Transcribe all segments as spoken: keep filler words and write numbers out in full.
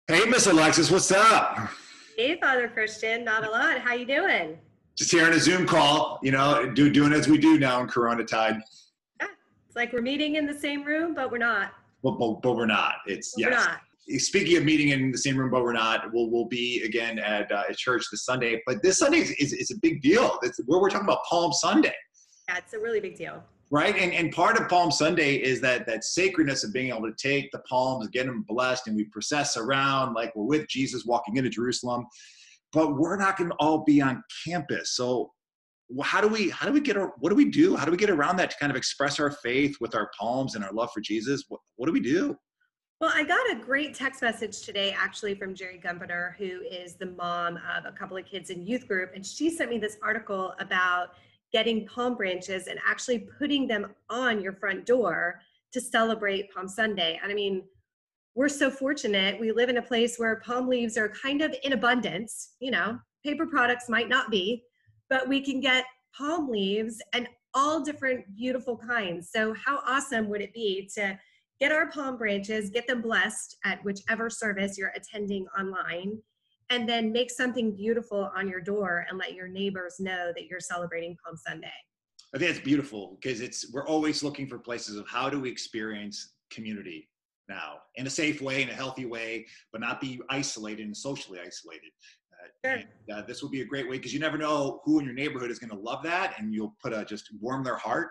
Hey, Miss Alexis, what's up? Hey, Father Christian, not a lot. How you doing? Just here on a Zoom call, you know, do, doing as we do now in Corona tide. Yeah, it's like we're meeting in the same room, but we're not. But, but, but we're not. It's But yes. We're not. Speaking of meeting in the same room, but we're not. We'll we'll be again at uh, at church this Sunday. But this Sunday is, is, is a big deal. It's, where we're talking about Palm Sunday, Yeah, it's a really big deal. right? And and part of Palm Sunday is that that sacredness of being able to take the palms, get them blessed, and we process around like we're with Jesus walking into Jerusalem. But we're not going to all be on campus. So how do we how do we get what do we do? How do we get around that to kind of express our faith with our palms and our love for Jesus? What what do we do? Well, I got a great text message today, actually, from Jerry Gumpener, who is the mom of a couple of kids in youth group. And she sent me this article about getting palm branches and actually putting them on your front door to celebrate Palm Sunday. And I mean, we're so fortunate. We live in a place where palm leaves are kind of in abundance. You know, paper products might not be, but we can get palm leaves and all different beautiful kinds. So how awesome would it be to get our palm branches, get them blessed at whichever service you're attending online, and then make something beautiful on your door and let your neighbors know that you're celebrating Palm Sunday. I think it's beautiful because it's we're always looking for places of how do we experience community now in a safe way, in a healthy way, but not be isolated and socially isolated. Uh, Sure. and, uh, this will be a great way because you never know who in your neighborhood is going to love that, and you'll put a just warm their heart.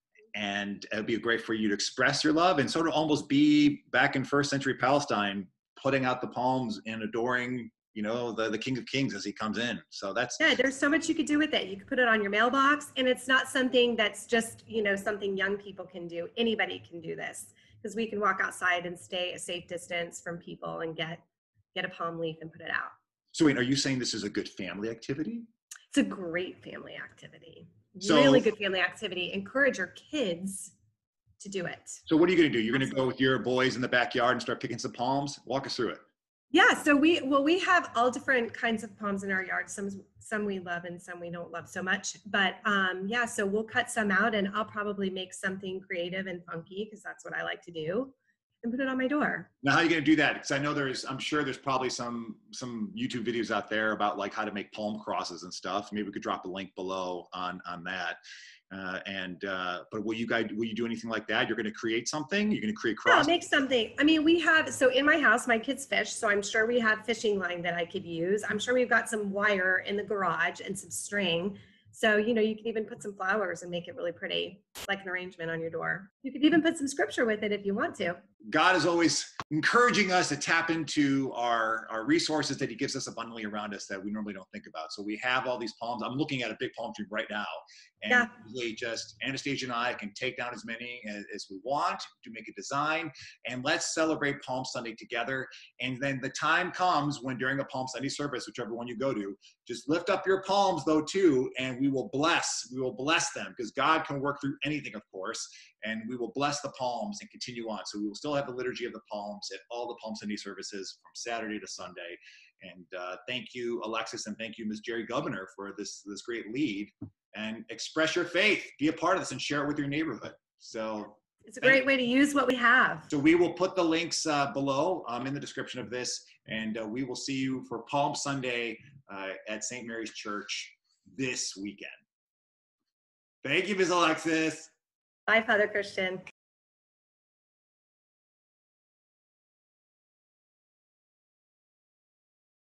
And it'll be great for you to express your love and sort of almost be back in first century Palestine, putting out the palms and adoring, you know, the, the King of Kings as he comes in. So that's Yeah, there's so much you could do with it. You could put it on your mailbox, and it's not something that's just, you know, something young people can do. Anybody can do this because we can walk outside and stay a safe distance from people and get get a palm leaf and put it out. so. Wait, are you saying this is a good family activity? It's a great family activity. So, Really good family activity. Encourage your kids to do it. So what are you going to do? You're going to go Absolutely. with your boys in the backyard and start picking some palms? Walk us through it. Yeah, so we well we have all different kinds of palms in our yard. Some some we love and some we don't love so much. But um, yeah, so we'll cut some out, and I'll probably make something creative and funky because that's what I like to do, and put it on my door. Now, how are you going to do that? Because I know there's, I'm sure there's probably some some YouTube videos out there about like how to make palm crosses and stuff. Maybe we could drop a link below on on that. Uh, and uh, but will you guys will you do anything like that? You're going to create something? You're going to create Yeah, crosses? make something. I mean, we have, so in my house, my kids fish, so I'm sure we have fishing line that I could use. I'm sure we've got some wire in the garage and some string. So, you know, you could even put some flowers and make it really pretty, like an arrangement on your door. You could even put some scripture with it if you want to. God is always encouraging us to tap into our, our resources that he gives us abundantly around us that we normally don't think about. So we have all these palms. I'm looking at a big palm tree right now. And Yeah. really just Anastasia and I can take down as many as, as we want to make a design. And let's celebrate Palm Sunday together. And then the time comes when during a Palm Sunday service, whichever one you go to, just lift up your palms though too, and we will bless, we will bless them because God can work through anything, of course. And we will bless the palms and continue on. So we will still have the liturgy of the palms at all the Palm Sunday services from Saturday to Sunday. And uh, thank you, Alexis, and thank you, Miz Jerry Gubner, for this, this great lead. And express your faith, be a part of this, and share it with your neighborhood. So It's a great way to use what we have. So we will put the links uh, below um, in the description of this, and uh, we will see you for Palm Sunday uh, at Saint Mary's Church this weekend. Thank you, Miz Alexis. Bye, Father Christian.